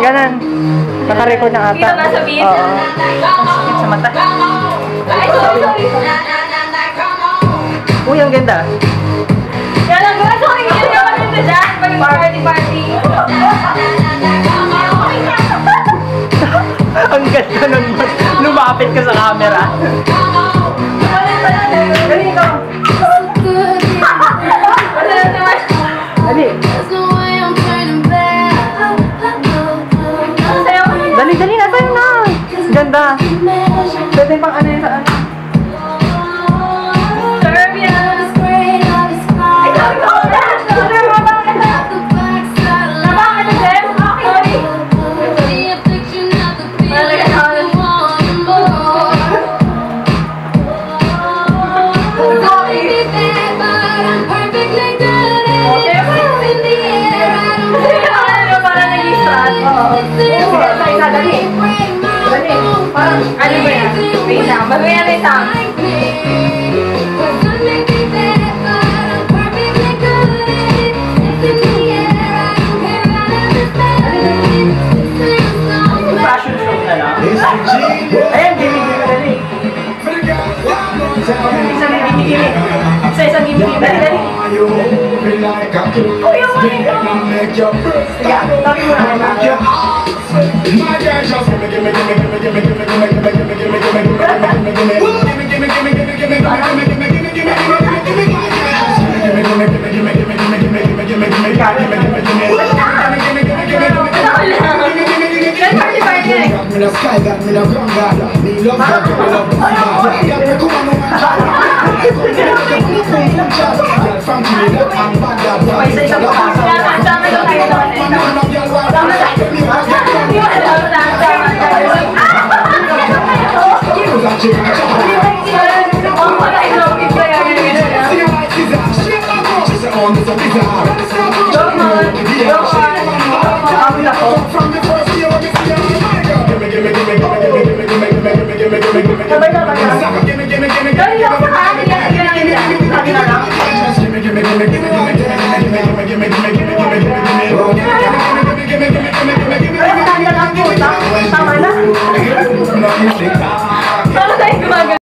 Ganun. Naka-record na ata. Kita ba sabihin? Oo. Sakit sa mata. Ay, sorry. Uy, ang ganda. Yan lang, sorry. Yan yung maganda dyan. Party. Ang ganda nun. Lumapit ka sa camera. Dali ko. Dali. Dali na tayo na. Ganda. Pwede pang ano yun sa ano. Ano ba yan? Wait lang. Mag-wait na isang. Fashion show na lang. Ayan, gimmick dali. Isang gimmick. Isang gimmick. Dali. Uy, yung mga ito. Sige, tabi mo na. Tama na.